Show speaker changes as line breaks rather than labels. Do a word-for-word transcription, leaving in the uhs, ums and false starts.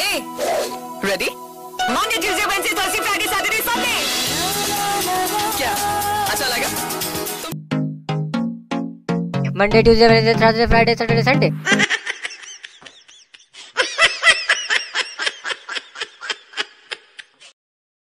Hey, ready? Monday, Tuesday, Wednesday, Thursday, Friday, Saturday, Sunday. क्या अच्छा लगा?
Monday, Tuesday, Wednesday, Thursday, Friday, Saturday, Sunday.